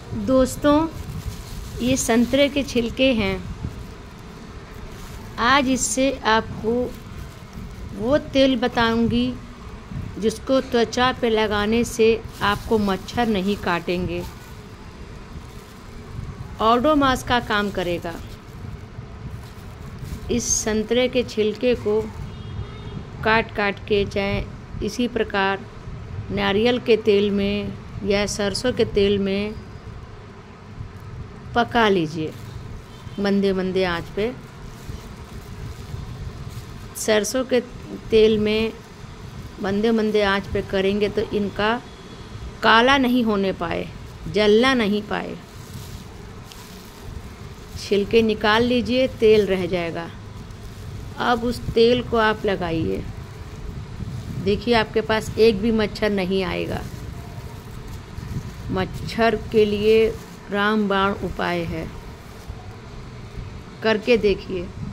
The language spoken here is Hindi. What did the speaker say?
दोस्तों, ये संतरे के छिलके हैं। आज इससे आपको वो तेल बताऊंगी जिसको त्वचा पे लगाने से आपको मच्छर नहीं काटेंगे। ओडोमॉस का काम करेगा। इस संतरे के छिलके को काट काट के चाहे इसी प्रकार नारियल के तेल में या सरसों के तेल में पका लीजिए मंदे मंदे आंच पे। सरसों के तेल में मंदे मंदे आंच पे करेंगे तो इनका काला नहीं होने पाए, जलना नहीं पाए। छिलके निकाल लीजिए, तेल रह जाएगा। अब उस तेल को आप लगाइए, देखिए आपके पास एक भी मच्छर नहीं आएगा। मच्छर के लिए रामबाण उपाय है, करके देखिए।